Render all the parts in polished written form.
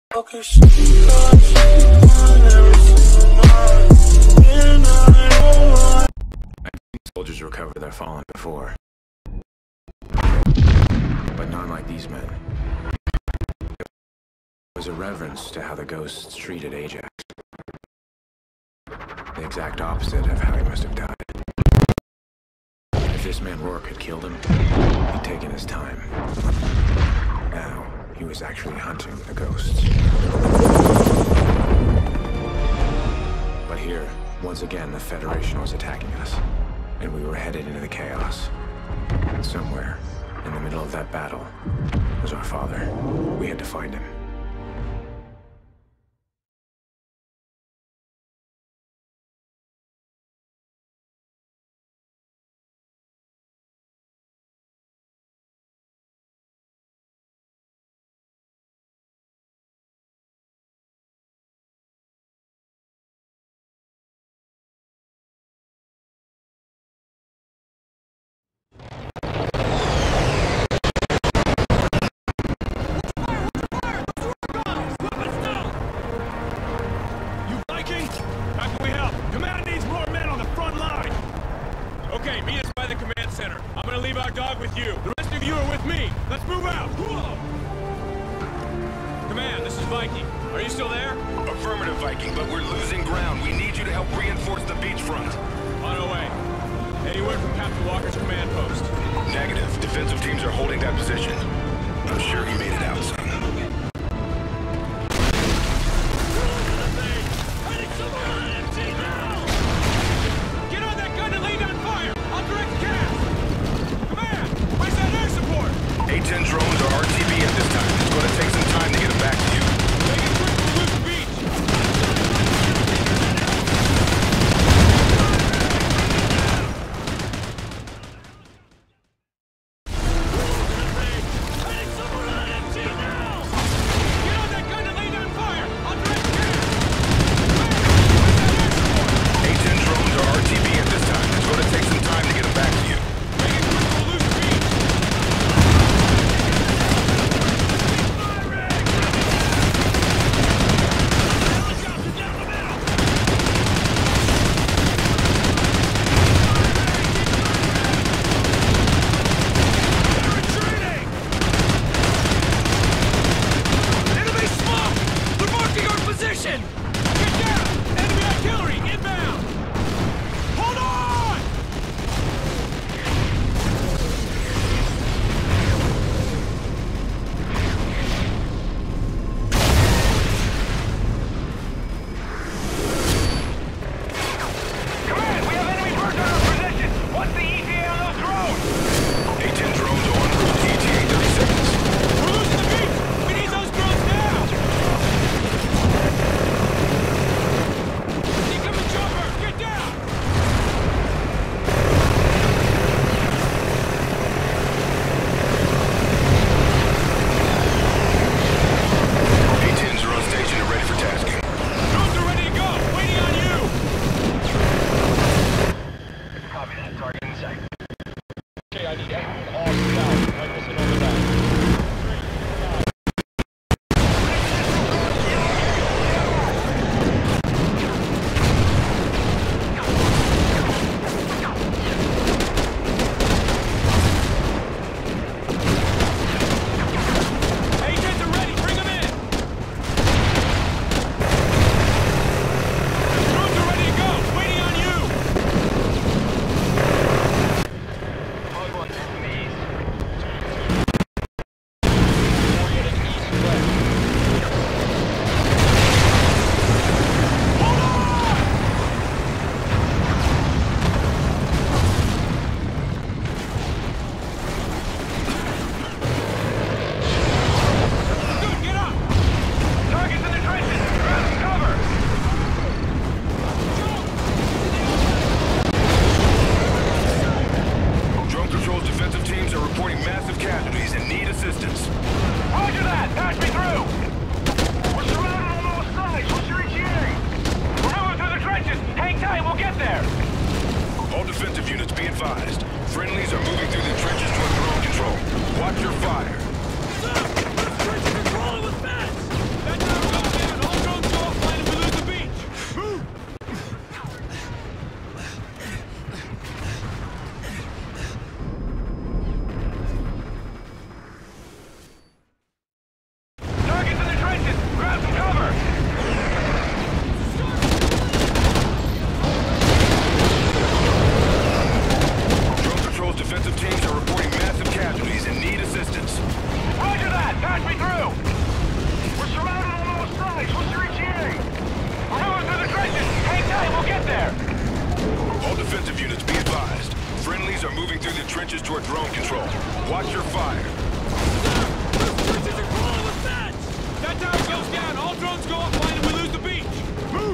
Soldiers recover their fallen before, but not like these men. There was a reverence to how the ghosts treated Ajax. The exact opposite of how he must have died. If this man Rourke had killed him, he'd taken his time. Now, he was actually hunting the ghosts. But here, once again, the Federation was attacking us, and we were headed into the chaos. Somewhere, in the middle of that battle, was our father. We had to find him. trenches toward drone control. Watch your fire. Those trenches are crawling with bats! That tower goes down, all drones go offline and we lose the beach! Move!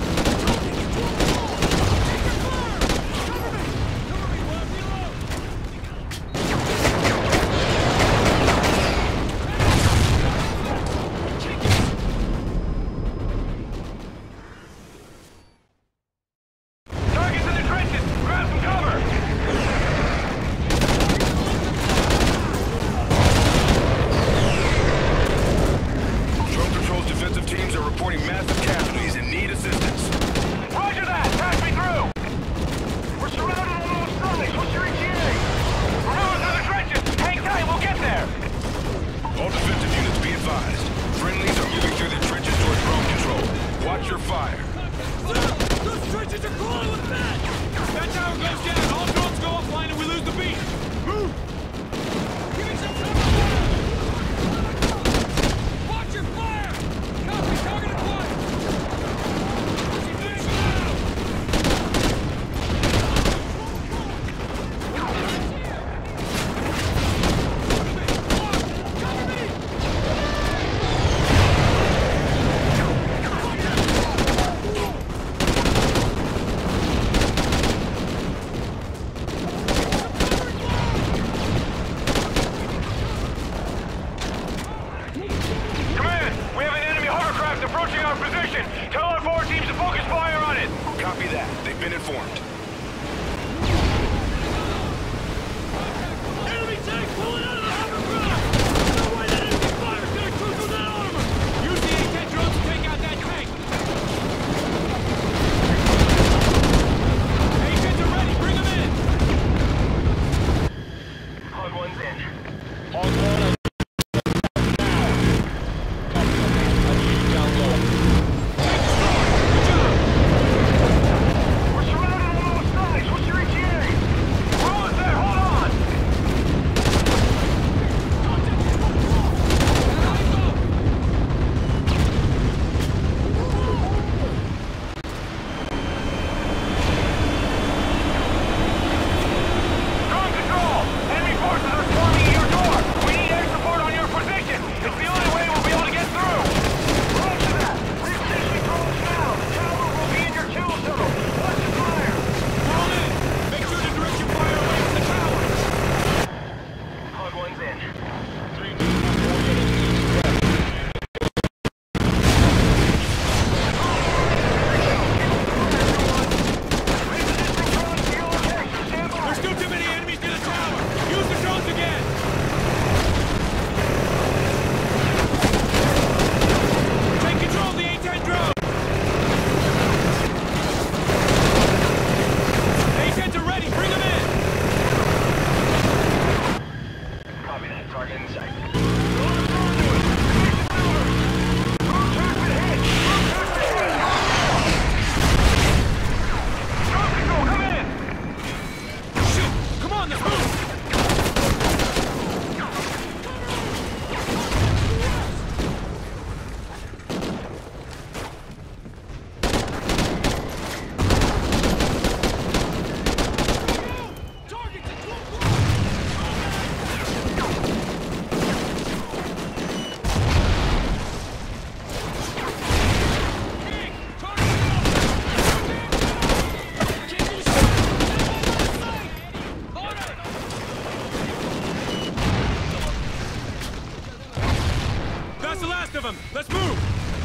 Let's move!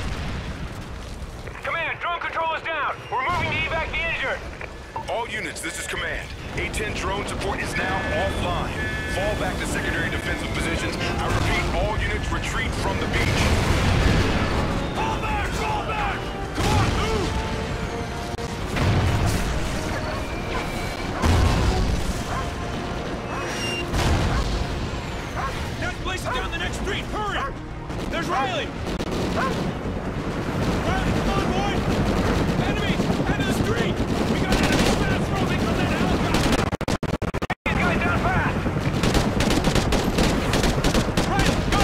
Command, drone control is down. We're moving to evac the injured. All units, this is command. A-10 drone support is now offline. Fall back to secondary defensive positions. I repeat, all units retreat from the beach. Fall back! Fall back! Come on, move! That place is down the next street! Hurry! There's Riley! Riley, come on, boy! Enemies! Out of the street! We got enemies fast rolling from that helicopter! These guys down fast! Riley, go!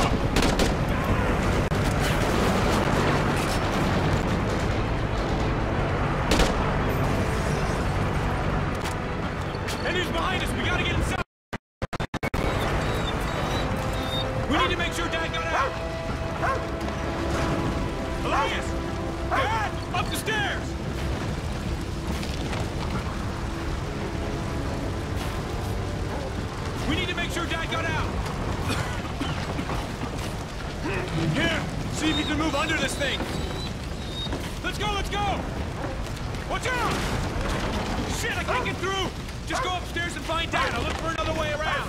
Enemies behind us! We gotta get inside! Elias! Dad! Up the stairs! We need to make sure Dad got out! Here! See if you can move under this thing! Let's go, let's go! Watch out! Shit, I can't get through! Just go upstairs and find Dad. I'll look for another way around.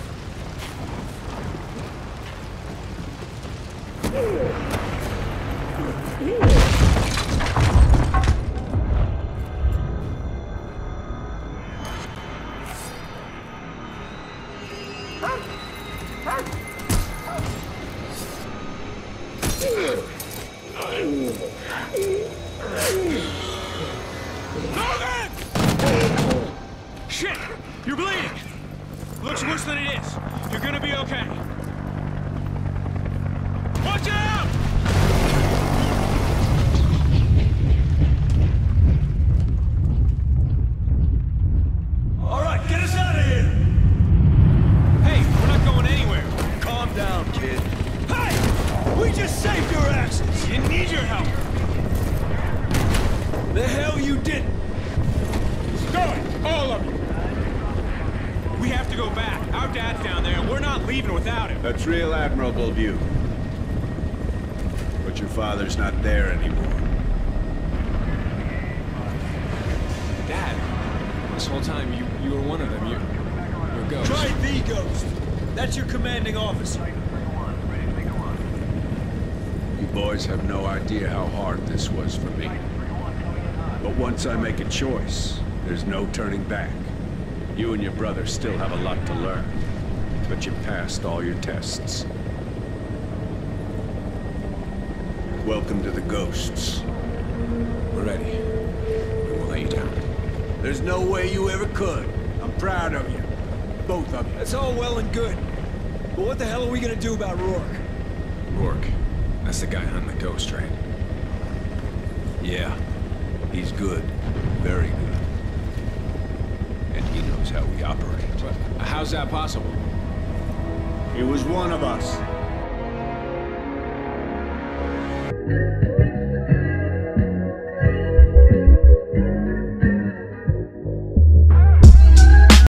Logan! Shit! You're bleeding! Looks worse than it is. You're gonna be okay. Watch out! All right, get us out of here! Hey, we're not going anywhere. Calm down, kid. Hey! We just saved your asses! You need your help! The hell you didn't! Going! All of you! We have to go back. Our dad's down there, and we're not leaving without him. That's real admirable of you. But your father's not there anymore. Dad, this whole time you were one of them. You're a ghost. Try the ghost. That's your commanding officer. You boys have no idea how hard this was for me. But once I make a choice, there's no turning back. You and your brother still have a lot to learn, but you passed all your tests. Welcome to the Ghosts. We're ready. We won't let you down. There's no way you ever could. I'm proud of you. Both of you. That's all well and good. But what the hell are we gonna do about Rourke? Rourke. That's the guy hunting the ghost, right? Yeah. He's good. Very good. And he knows how we operate. But how's that possible? He was one of us.